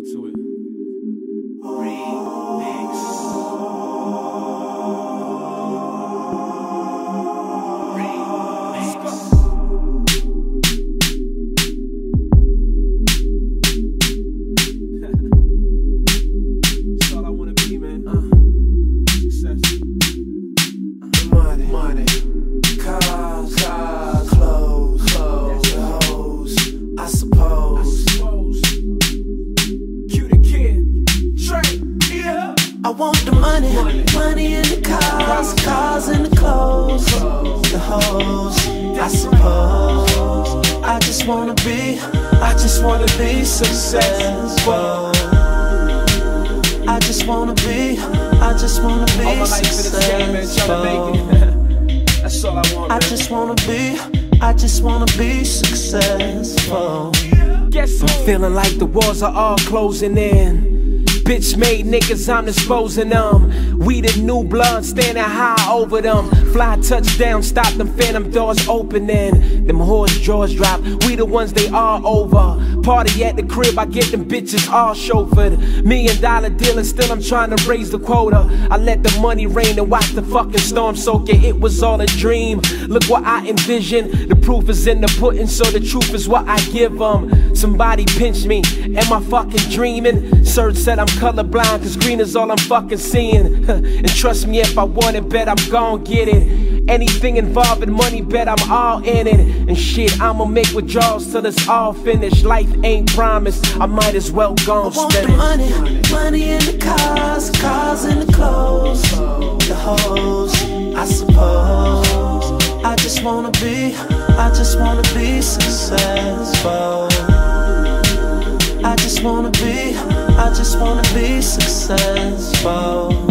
to it. Remix. I want the money, money in the cars in the clothes, the hoes, I suppose. I just wanna be successful. I just wanna be successful. That's all I want, man. I just wanna be successful. I'm feeling like the walls are all closing in. Bitch made niggas, I'm disposing them. We the new blood, standing high over them. Fly touchdown, stop them phantom doors opening. Them horse jaws drop, we the ones they all over. Party at the crib, I get them bitches all chauffeured. $1 million deal and still I'm trying to raise the quota. I let the money rain and watch the fucking storm soak it. It was all a dream, look what I envisioned. The proof is in the pudding, so the truth is what I give them. Somebody pinch me, am I fucking dreaming? Serge said I'm colorblind, cause green is all I'm fucking seeing. And trust me, if I want it, bet I'm gon' get it. Anything involving money, bet I'm all in it. And shit, I'ma make withdrawals till it's all finished. Life ain't promised, I might as well gon' spend it. I want the money, money in the cars in the clothes, the hoes, I suppose. I just wanna be successful. I just wanna be successful.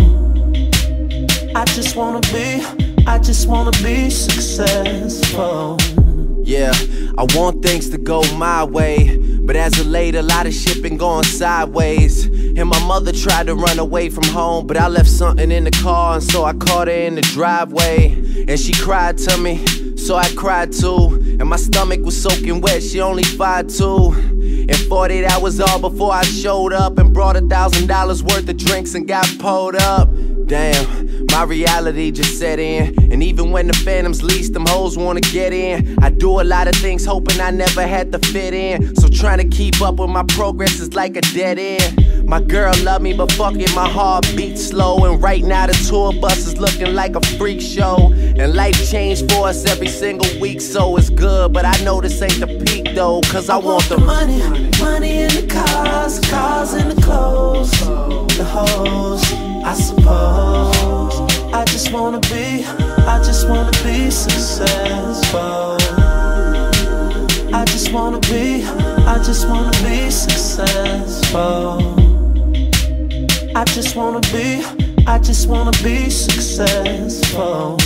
I just wanna be successful. Yeah, I want things to go my way, but as of late, a lot of shit been going sideways. And my mother tried to run away from home, but I left something in the car, and so I caught her in the driveway. And she cried to me, so I cried too. And my stomach was soaking wet, she only 5'2". And 48 hours all before I showed up and brought $1,000 worth of drinks and got pulled up. Damn, my reality just set in. And even when the phantoms least, them hoes wanna get in. I do a lot of things hoping I never had to fit in. So trying to keep up with my progress is like a dead end. My girl love me, but fuck it, my heart beats slow. And right now the tour bus is looking like a freak show. And life changed for us every single week, so it's good. But I know this ain't the peak though, cause I want the money, money in the cars in the clothes, the hoes, I suppose. I just wanna be successful. I just wanna be successful. I just wanna be successful.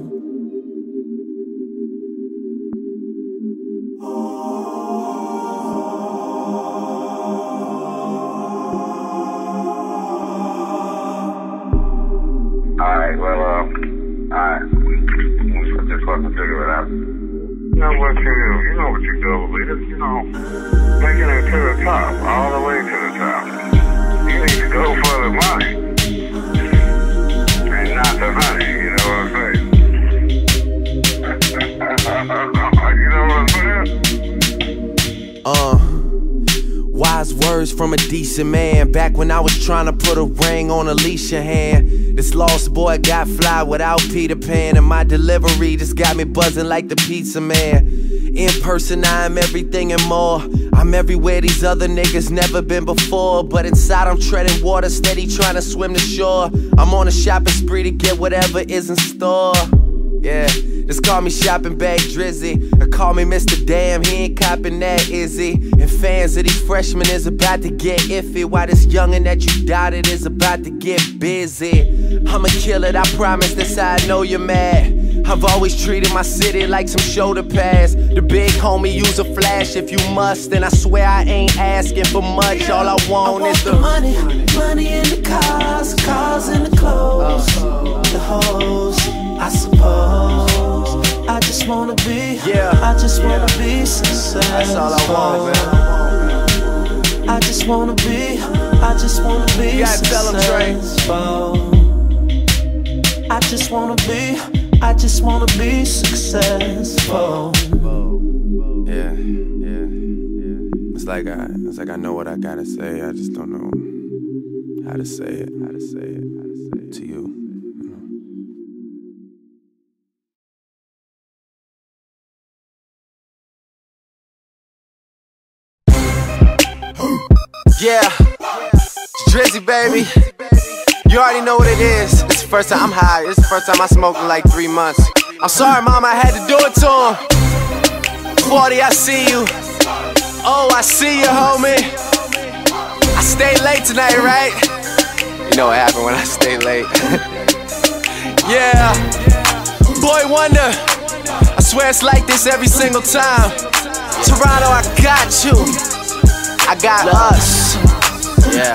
Just fucking figure it out. You know what you do, leaders, making it to the top, all the way to the top. You need to go for the money, and not the honey, you know what I'm saying? You know what I'm saying? Wise words from a decent man. Back when I was trying to put a ring on Alicia's hand. This lost boy got fly without Peter Pan. And my delivery just got me buzzing like the pizza man. In person I am everything and more. I'm everywhere these other niggas never been before. But inside I'm treading water, steady trying to swim to shore. I'm on a shopping spree to get whatever is in store. Yeah, just call me shopping bag Drizzy, or call me Mr. Damn, he ain't copping that, is he? And fans of these freshmen is about to get iffy, while this youngin' that you doubted is about to get busy. I'ma kill it, I promise, that's how I know you're mad. I've always treated my city like some shoulder pads. The big homie use a flash if you must, and I swear I ain't asking for much. All I want is the money, money in the cars in the clothes, the hoes, I suppose. I just wanna be, I just wanna be successful. That's all I want, man. I just wanna be successful. I just wanna be successful. Yeah. It's like I know what I gotta say. I just don't know how to say it to you. Yeah, Drizzy baby, you already know what it is. This is the first time I'm high. This is the first time I smoked in like 3 months. I'm sorry, mama, I had to do it to him. 40, I see you. Oh, I see you, homie. I stayed late tonight, right? You know what happened when I stay late. Yeah, Boy Wonder. I swear it's like this every single time. Toronto, I got you. I got us. Yeah.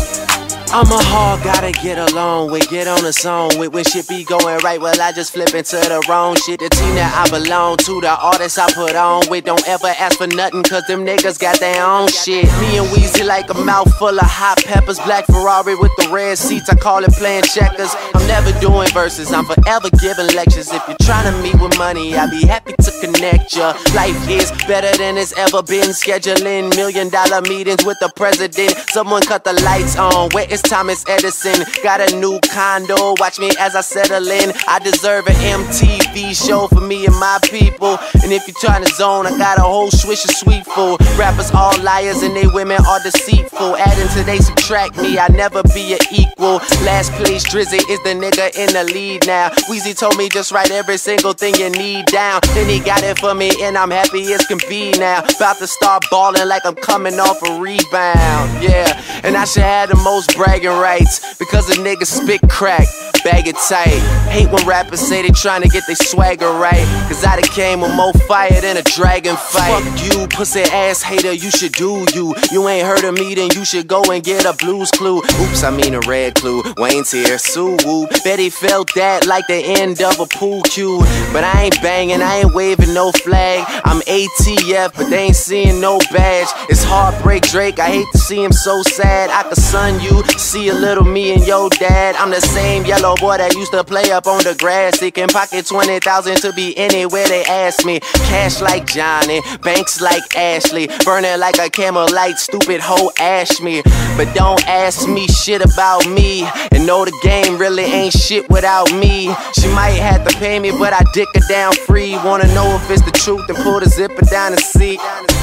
I'm a hard, gotta get along with, get on the song with. When shit be going right, well I just flip into the wrong shit. The team that I belong to, the artists I put on with. Don't ever ask for nothing, cause them niggas got their own shit. Me and Weezy like a mouthful of hot peppers. Black Ferrari with the red seats, I call it playing checkers. I'm never doing verses, I'm forever giving lectures. If you're trying to meet with money, I'll be happy to connect ya. Life is better than it's ever been. Scheduling $1 million meetings with the president. Someone cut the lights on, where is Thomas Edison? Got a new condo, watch me as I settle in. I deserve an MTV show for me and my people. And if you're trying to zone, I got a whole swish of sweet food. Rappers all liars and they women are deceitful. Adding to they subtract me, I never be an equal. Last place, Drizzy is the nigga in the lead now. Weezy told me just write every single thing you need down. Then he got it for me and I'm happy as can be now. About to start balling like I'm coming off a rebound. Yeah, and I should have the most bragging rights, because the niggas spit crack, bag it tight. Hate when rappers say they tryna get their swagger right, cause I done came with more fire than a dragon fight. Fuck you, pussy ass hater, you should do you. You ain't heard of me, then you should go and get a Blues Clue. Oops, I mean a red clue. Wayne's here, Sue woo. Betty felt that like the end of a pool cue. But I ain't banging, I ain't waving no flag. I'm ATF, but they ain't seeing no badge. It's Heartbreak Drake, I hate to see him so sad. I could son you, see a little me and your dad. I'm the same yellow boy that used to play up on the grass. He can pocket 20,000 to be anywhere they ask me. Cash like Johnny, banks like Ashley. Burning like a camel light, stupid hoe ash me. But don't ask me shit about me, and know the game really ain't shit without me. She might have to pay me, but I dick her down free. Wanna know if it's the truth, then pull the zipper down the seat.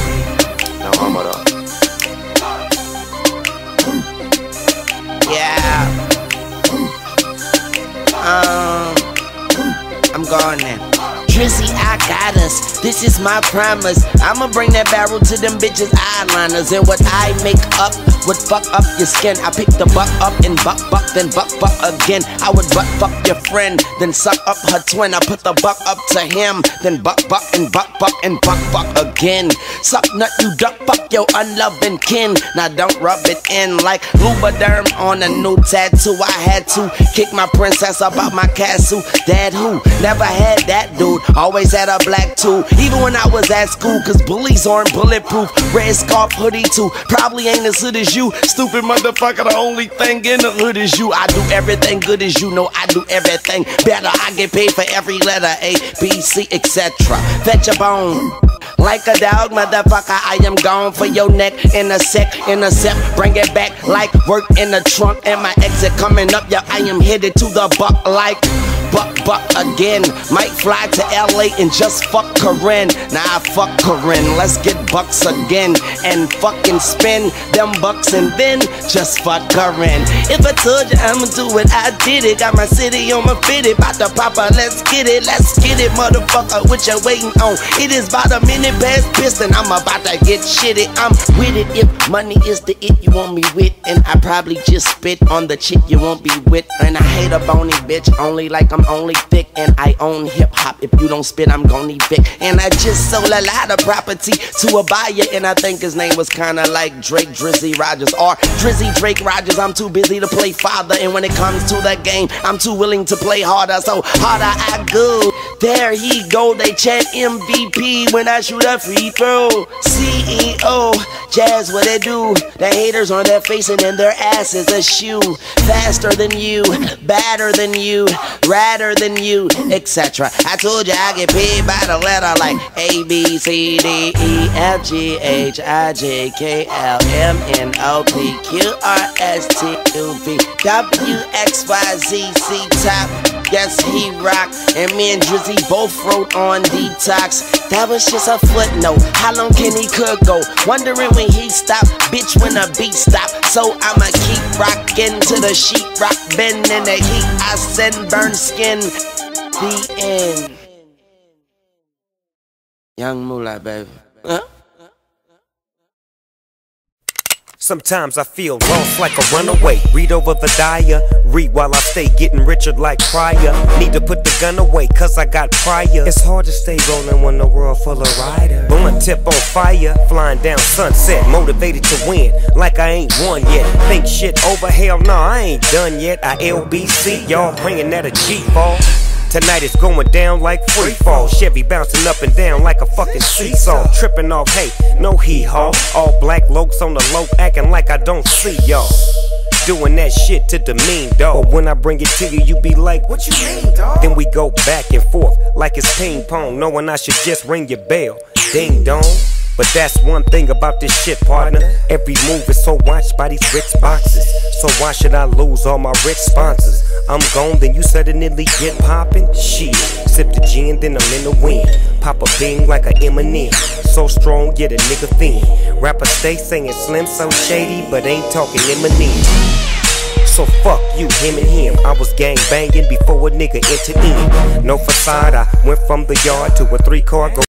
No homo though. Yeah. I'm gone now. Drizzy, I got us, this is my promise. I'ma bring that barrel to them bitches eyeliners. And what I make up would fuck up your skin. I pick the buck up and buck, then buck again. I would butt fuck your friend, then suck up her twin. I put the buck up to him, then buck and buck again. Suck nut, you duck, fuck your unloving kin. Now don't rub it in like Lubriderm on a new tattoo. I had to kick my princess up out my castle. Dad who never had that dude, always had a black too. Even when I was at school, cause bullies aren't bulletproof. Red scarf hoodie too, probably ain't as hood as you. Stupid motherfucker, the only thing in the hood is you. I do everything good as you know, I do everything better. I get paid for every letter, A, B, C, etc. Fetch a bone like a dog, motherfucker, I am gone for your neck in a sec, bring it back like work in the trunk. And my exit coming up, yeah, I am headed to the buck like buck again. Might fly to LA and just fuck Kieran. Nah, I fuck Kieran, let's get bucks again. And fucking spend them bucks and then just fuck Kieran. If I told you I'ma do it, I did it. Got my city on my fitted, bout to pop up, let's get it, motherfucker, what you waiting on? It is about a minute past piston, I'm about to get shitty. I'm with it, if money is the it you want me with. And I probably just spit on the chick you won't be with. And I hate a bony bitch, only like I'm only thick. And I own hip-hop, if you don't spit I'm gon' evict. And I just sold a lot of property to a buyer, and I think his name was kinda like Drake Drizzy Rogers, or Drizzy Drake Rogers. I'm too busy to play father, and when it comes to the game I'm too willing to play harder, so harder I go. There he go, they chant MVP when I shoot a free throw. CEO, Jazz, what they do? The haters on their face and in their ass is a shoe. Faster than you, badder than you, radder than you, etc. I told you I get paid by the letter like A, B, C, D, E, F, G, H, I, J, K, L, M, N, O, P, Q, R, S, T, U, V, W, X, Y, Z, C, top. Yes, he rock. And me and Drizzy both wrote on Detox. That was just a footnote. How long can he could go? Wondering when he stop, bitch, when the beat stop. So I'ma keep rockin' to the sheetrock, bend in the heat. I send burn skin. The end. Young Moolah, baby. Huh? Sometimes I feel lost like a runaway. Read over the diary while I stay getting richer like Pryor. Need to put the gun away cause I got prior. It's hard to stay rolling when the world full of riders. Blunt tip on fire, flying down sunset. Motivated to win like I ain't won yet. Think shit over, hell nah, I ain't done yet. I LBC, y'all bringing that a G-fall. Tonight it's going down like free fall. Chevy bouncing up and down like a fucking seesaw. Tripping off, hey, no hee-haw. All black lokes on the low, acting like I don't see y'all. Doing that shit to demean, dog. But when I bring it to you, you be like, what you mean, dog? Then we go back and forth like it's ping pong, knowing I should just ring your bell. Ding dong. But that's one thing about this shit, partner. Every move is so watched by these rich boxes. So why should I lose all my rich sponsors? I'm gone, then you suddenly get poppin'? Shit, sip the gin, then I'm in the wind. Pop a bing like a M&M. So strong, get a nigga thin. Rapper stay saying slim, so shady, but ain't talking Eminem. So fuck you, him and him. I was gang banging before a nigga entered in. No facade, I went from the yard to a 3-car.